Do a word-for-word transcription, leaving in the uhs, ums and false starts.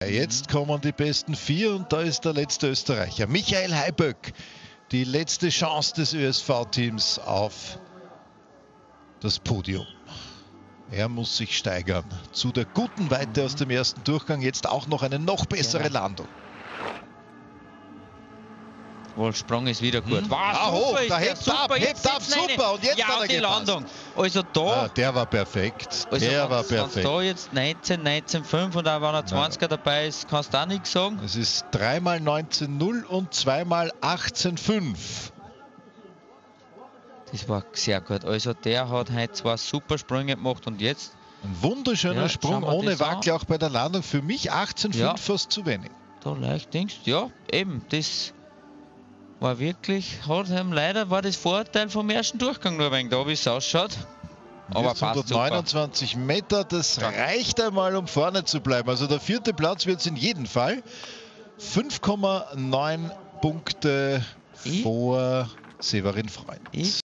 Jetzt kommen die besten vier und da ist der letzte Österreicher, Michael Heiböck. Die letzte Chance des Ö S V-Teams auf das Podium. Er muss sich steigern zu der guten Weite aus dem ersten Durchgang. Jetzt auch noch eine noch bessere Landung. Wolfsprung ist wieder gut. Hm. Wow, ah, hoch, da hebt ab, hebt ab, super. Und jetzt ja, hat er die gepasst. Landung. Also da. Ah, der war perfekt. Also der wenn, war perfekt. da jetzt neunzehn, neunzehn, fünf und auch wenn er zwanziger ja. dabei ist, kannst du auch nichts sagen. Es ist dreimal neunzehn null und zweimal achtzehn fünf. Das war sehr gut. Also der hat heute zwei super Sprünge gemacht und jetzt. Ein wunderschöner ja, Sprung ohne Wackel auch bei der Landung. Für mich achtzehn fünf ja. fast zu wenig. Da leicht denkst ja, eben, das war wirklich, hat ihm leider war das Vorteil vom ersten Durchgang nur ein wenig da, wie es ausschaut. Aber passt hundertneunundzwanzig super. Meter, das ja. reicht einmal, um vorne zu bleiben. Also der vierte Platz wird es in jedem Fall. fünf Komma neun Punkte ich? vor Severin Freund. Ich?